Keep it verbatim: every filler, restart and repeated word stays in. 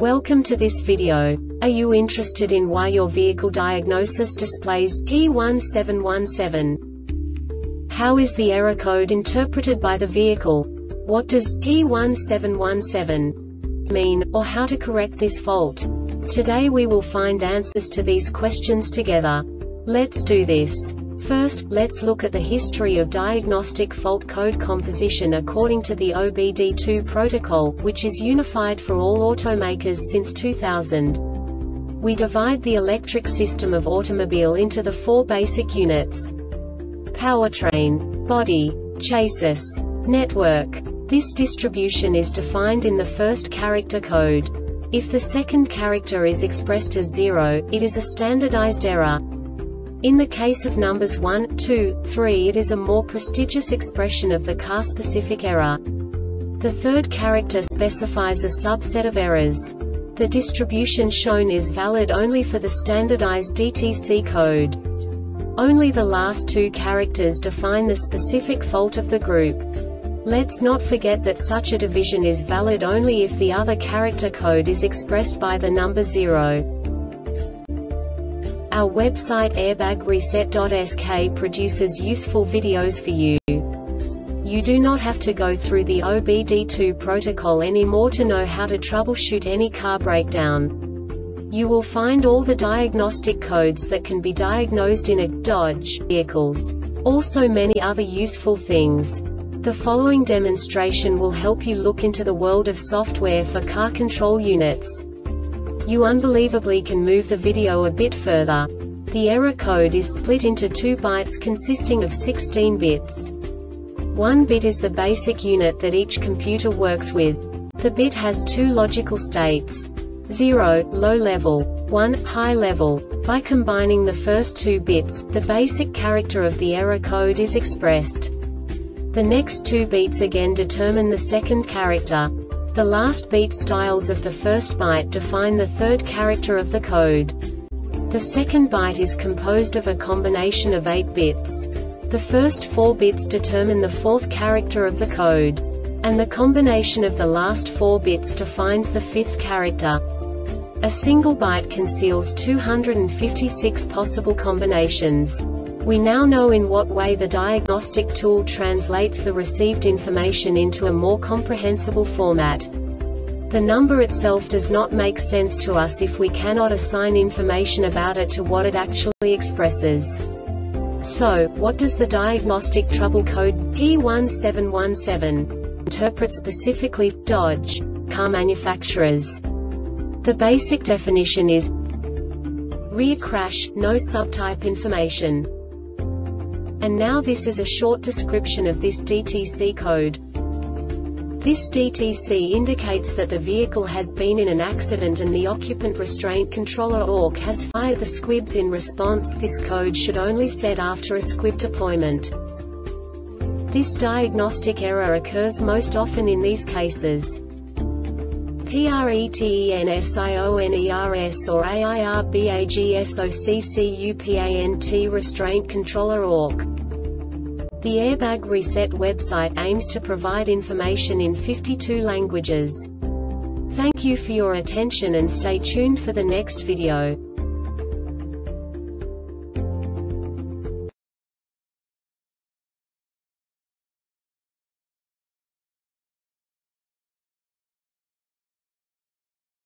Welcome to this video. Are you interested in why your vehicle diagnosis displays P one seven one seven? How is the error code interpreted by the vehicle? What does P one seven one seven mean, or how to correct this fault? Today we will find answers to these questions together. Let's do this. First, let's look at the history of diagnostic fault code composition according to the O B D two protocol, which is unified for all automakers since two thousand. We divide the electric system of automobile into the four basic units: powertrain, body, chassis, network. This distribution is defined in the first character code. If the second character is expressed as zero, it is a standardized error. In the case of numbers one, two, three, it is a more prestigious expression of the car-specific error. The third character specifies a subset of errors. The distribution shown is valid only for the standardized D T C code. Only the last two characters define the specific fault of the group. Let's not forget that such a division is valid only if the other character code is expressed by the number zero. Our website airbag reset dot S K produces useful videos for you. You do not have to go through the O B D two protocol anymore to know how to troubleshoot any car breakdown. You will find all the diagnostic codes that can be diagnosed in a Dodge vehicles. Also many other useful things. The following demonstration will help you look into the world of software for car control units. You unbelievably can move the video a bit further. The error code is split into two bytes consisting of sixteen bits. One bit is the basic unit that each computer works with. The bit has two logical states: zero, low level, one, high level. By combining the first two bits, the basic character of the error code is expressed. The next two bits again determine the second character. The last beat styles of the first byte define the third character of the code. The second byte is composed of a combination of eight bits. The first four bits determine the fourth character of the code. And the combination of the last four bits defines the fifth character. A single byte conceals two hundred fifty-six possible combinations. We now know in what way the diagnostic tool translates the received information into a more comprehensible format. The number itself does not make sense to us if we cannot assign information about it to what it actually expresses. So, what does the diagnostic trouble code P one seven one seven interpret specifically for Dodge car manufacturers? The basic definition is rear crash, no subtype information. And now this is a short description of this D T C code. This D T C indicates that the vehicle has been in an accident and the occupant restraint controller O R C has fired the squibs in response. This code should only set after a squib deployment. This diagnostic error occurs most often in these cases: PRETENSIONERS or AIRBAGSOCCUPANT restraint controller O R C. The Airbag Reset website aims to provide information in fifty-two languages. Thank you for your attention and stay tuned for the next video.